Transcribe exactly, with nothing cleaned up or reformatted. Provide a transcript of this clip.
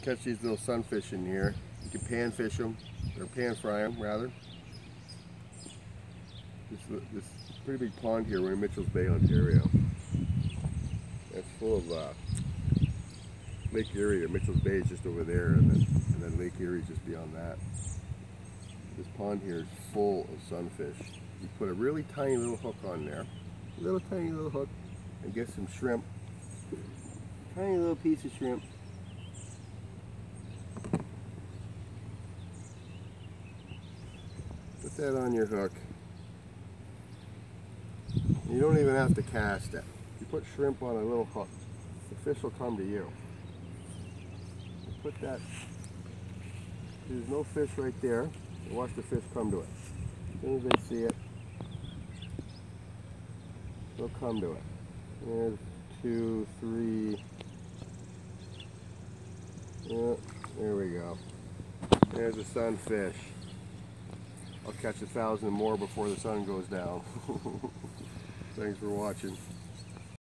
catch these little sunfish in here. You can pan fish them, or pan fry them rather. This, this pretty big pond here, we're in Mitchell's Bay, Ontario. It's full of uh, Lake Erie. Mitchell's Bay is just over there, and then, and then Lake Erie is just beyond that. This pond here is full of sunfish. You put a really tiny little hook on there, a little tiny little hook, and get some shrimp. Tiny little piece of shrimp. Put that on your hook. You don't even have to cast it. You put shrimp on a little hook, the fish will come to you. You put that, there's no fish right there. Watch the fish come to it. As soon as they see it, they'll come to it. There's two, three. Yeah, there we go. There's a sunfish. I'll catch a thousand more before the sun goes down. Thanks for watching.